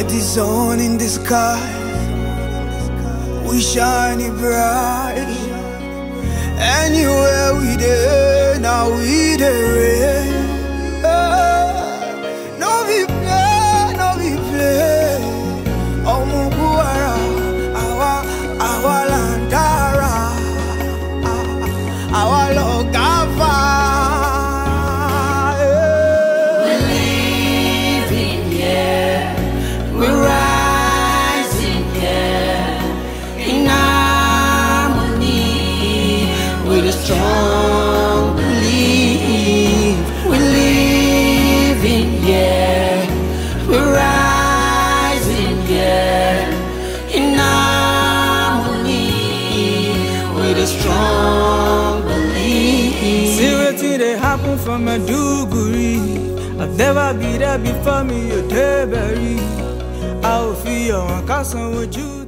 like the sun in the sky. We shining bright. Anywhere we there, now we there. No be play, no be play. Omo Kwara, our landara, our logava. We're living here, we're rising here, in harmony with a strong belief. We're living here, we're rising here, in harmony with a strong belief. See what they happen from a Duguri. I've never been there before me, you're Deberi. I will feel your cousin with you.